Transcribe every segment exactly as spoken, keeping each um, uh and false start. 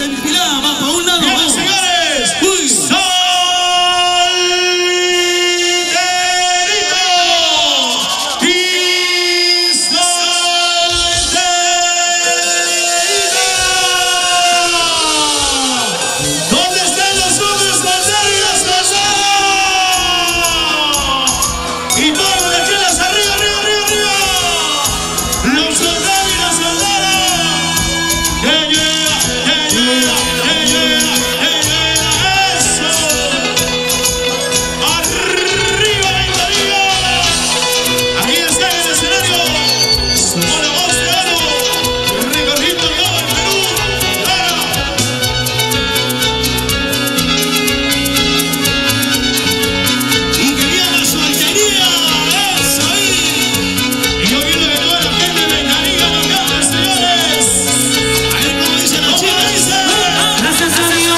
empilada, más para un lado. Bien, Vamos. señores. Uy. Solterito. Y solterito. ¿Dónde están los hombres solteros y las casadas? Y todos de chelas arriba, arriba, arriba, arriba. Los solteros y las solteras. Que llega, que llega, que llega, que llega. Eso. Arriba la Italia. Ahí está en el escenario. Somos la voz de oro. Recorriendo todo el Perú. Ahora. Y quería la soltería. Eso ahí. Y yo quiero que toda la gente de Ventanilla lo cante, señores. A ver cómo dice la chica, dice. Gracias a Dios.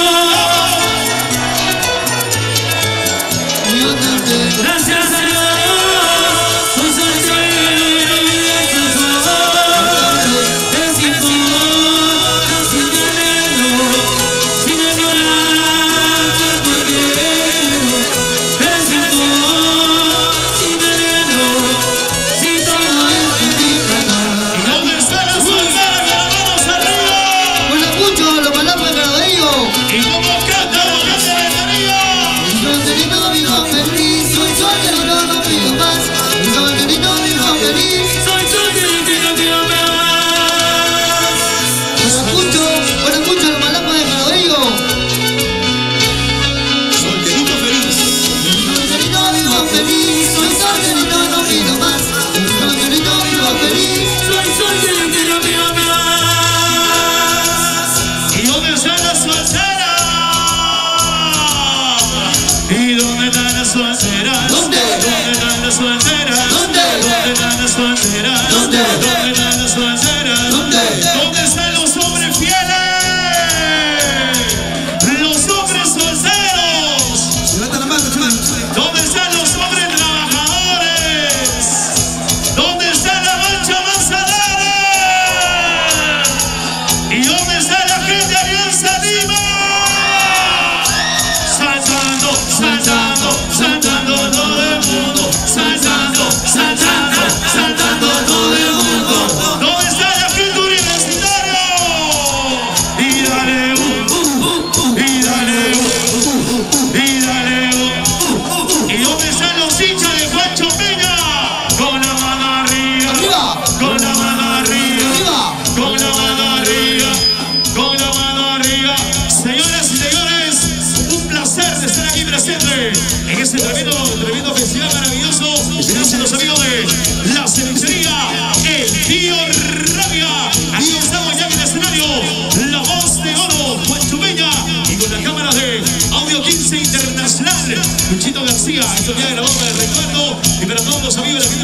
Gracias a Dios. Soy soltero y no me dejes solo. Te siento casi un anhelo. Sin ignorarte por qué. Te siento sin anhelo. Si todo es mentira. ¿Y dónde está la soltera con las manos arriba? Pues escucho los palabras de Carabello. ¿Y cómo canta la gente de Ventanilla? Solterito vivo feliz, soy solterito, no pido más. Solterito vivo feliz. soy solterito y no quiero más. Pues escucho, pues escucho los palabras de Carabello. Solterito feliz. Solterito vivo feliz, soy solterito, no pido más. Solterito vivo feliz. Soy solterito y no quiero más. ¿Y dónde están las solteras? ¿Y dónde están las solteras? ¿Dónde? ¿Dónde están las solteras? ¿Dónde? ¿Dónde están las solteras? ¿Dónde? ¿Dónde están las solteras? ¿Dónde? ¿Dónde están los hombres fieles? Los hombres solteros. Levanta la mano, hermano. ¿Dónde están los hombres trabajadores? ¿Dónde está la mancha manzanera? ¿Y dónde está la gente de Alianza Lima? Saltando, saltando, saltando todo el mundo. Saltando, saltando, saltando todo el mundo. ¿Dónde está la gente universitaria? Y dale, uh, uh, uh, y dale, uh, y dale, uh. ¿Y dónde están los hinchas de Juancho Peña? Con la mano arriba, Arriba. con la mano arriba, Arriba. con la mano arriba, con la mano arriba. Señoras y señores, un placer de estar aquí presente en este tremendo, tremendo festival maravilloso. Gracias a los amigos de la cervecería El Tío Rabia. Aquí estamos ya en el escenario, la voz de oro, Juancho Peña, y con las cámaras de Audio quince Internacional, Luchito García. Esto queda grabado para el recuerdo y para todos los amigos de la gente